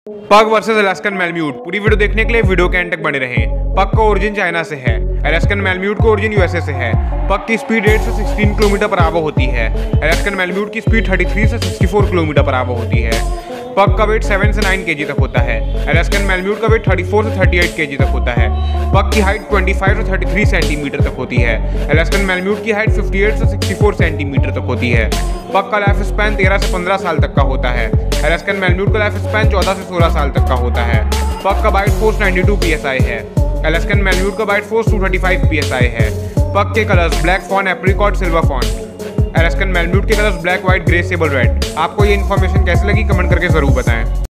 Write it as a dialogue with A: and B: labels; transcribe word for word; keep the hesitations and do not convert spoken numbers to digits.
A: पग versus Alaskan मैलम्यूट। पूरी video देखने के लिए वीडियो के एंड तक बने रहें। पग का ओरिजिन चाइना से है, अलास्कन मैलम्यूट का ओरिजिन यूएसए से है। पग की स्पीड एट से सोलह किलोमीटर पर आवर होती है। अलास्कन मैलम्यूट की स्पीड तैंतीस से चौंसठ किलोमीटर पर आवर होती है। पग का वेट सात से नौ केजी तक होता है। अलास्कन मैलम्यूट का वेट चौंतीस से अड़तीस केजी तक होता है। पग की हाइट पच्चीस से तैंतीस सेंटीमीटर तक होती है। अलास्कन मैलम्यूट की हाइट अट्ठावन से चौंसठ सेंटीमीटर तक होती है। पग का लाइफ स्पैन तेरह से पंद्रह साल तक का होता है। अलास्कन मैलम्यूट का लाइफ स्पैन चौदह से सोलह साल तक का होता है। पग का बाइट फोर्स बानवे पीएसआई है। अलास्कन मैलम्यूट का बाइट फोर्स दो सौ पैंतीस पीएसआई है। पग के colours black fawn, apricot, silver fawn. Alaskan malamute के colours black, white, grey, sable red. आपको ये इन्फॉर्मेशन कैसी लगी कमेंट करके जरूर बताएं।